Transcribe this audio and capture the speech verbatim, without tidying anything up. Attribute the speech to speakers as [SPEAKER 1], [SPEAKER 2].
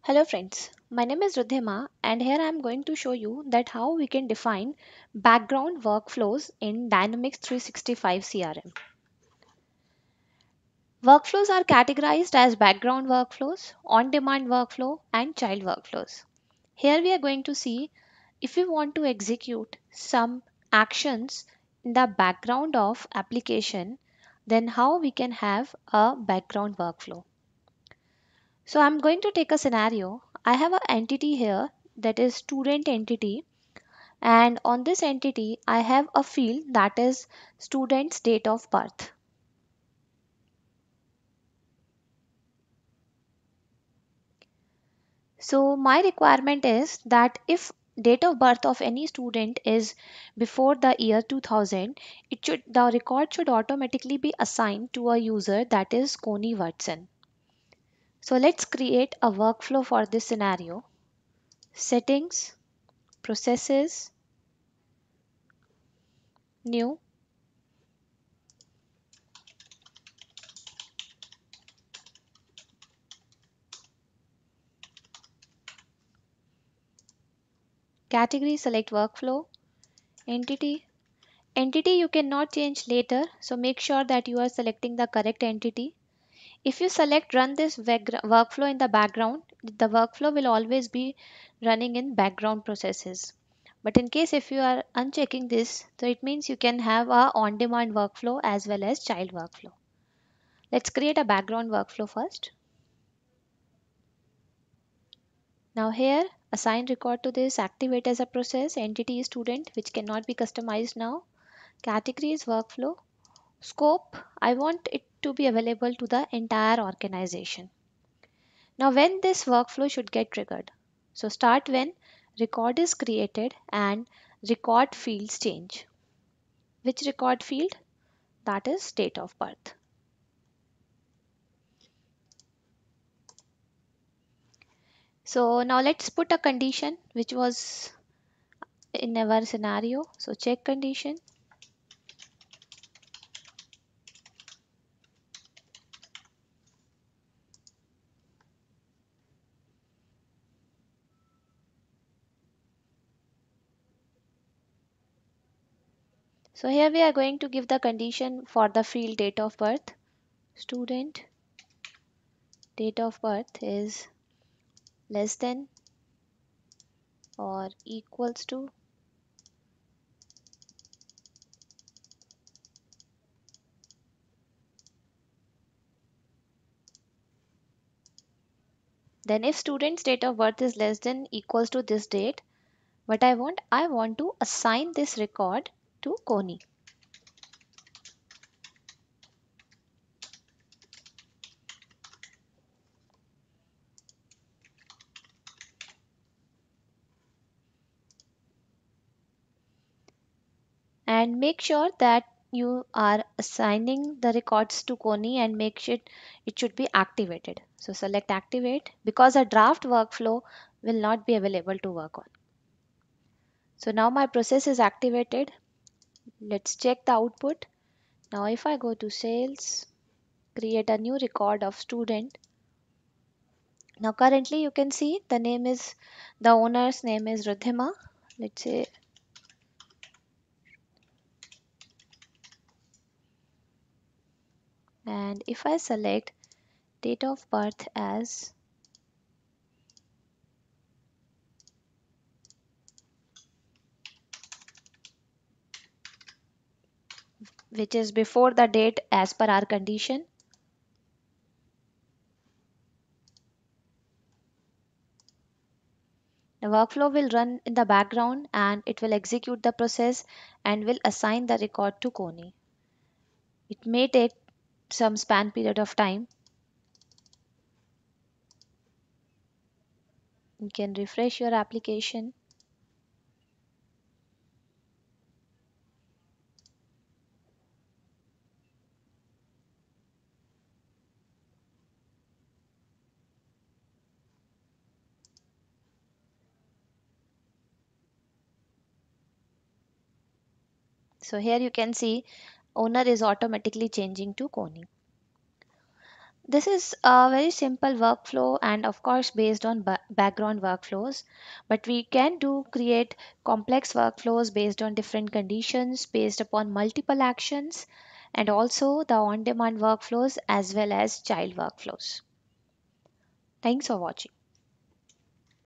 [SPEAKER 1] Hello friends, my name is Rudhima and here I am going to show you that how we can define background workflows in Dynamics three sixty-five C R M. Workflows are categorized as background workflows, on-demand workflow and child workflows. Here we are going to see if we want to execute some actions in the background of application, then how we can have a background workflow. So I'm going to take a scenario. I have an entity here that is student entity, and on this entity I have a field that is student's date of birth. So my requirement is that if date of birth of any student is before the year two thousand, it should the record should automatically be assigned to a user that is Connie Watson. So let's create a workflow for this scenario. Settings, processes, new. Category, select workflow. Entity. Entity you cannot change later, so make sure that you are selecting the correct entity. If you select run this workflow in the background, the workflow will always be running in background processes. But in case if you are unchecking this, so it means you can have a on-demand workflow as well as child workflow. Let's create a background workflow first. Now here, assign record to this, activate as a process, entity is student, which cannot be customized now. Category is workflow. Scope, I want it to be available to the entire organization. Now when this workflow should get triggered? So start when record is created and record fields change. Which record field? That is date of birth. So now let's put a condition which was in our scenario. So check condition. So here we are going to give the condition for the field date of birth. Student date of birth is less than or equals to then if student's date of birth is less than equals to this date, what I want, I want to assign this record to Connie. And make sure that you are assigning the records to Connie and make sure it should be activated. So select activate because a draft workflow will not be available to work on. So now my process is activated. Let's check the output. Now if I go to sales, create a new record of student. Now currently you can see the name is, the owner's name is Rudhima. Let's say and if I select date of birth as which is before the date as per our condition, the workflow will run in the background and it will execute the process and will assign the record to Connie. It may take some span period of time. You can refresh your application. So here you can see owner is automatically changing to Connie. This is a very simple workflow and of course based on ba- background workflows, but we can do create complex workflows based on different conditions, based upon multiple actions, and also the on-demand workflows as well as child workflows. Thanks for watching.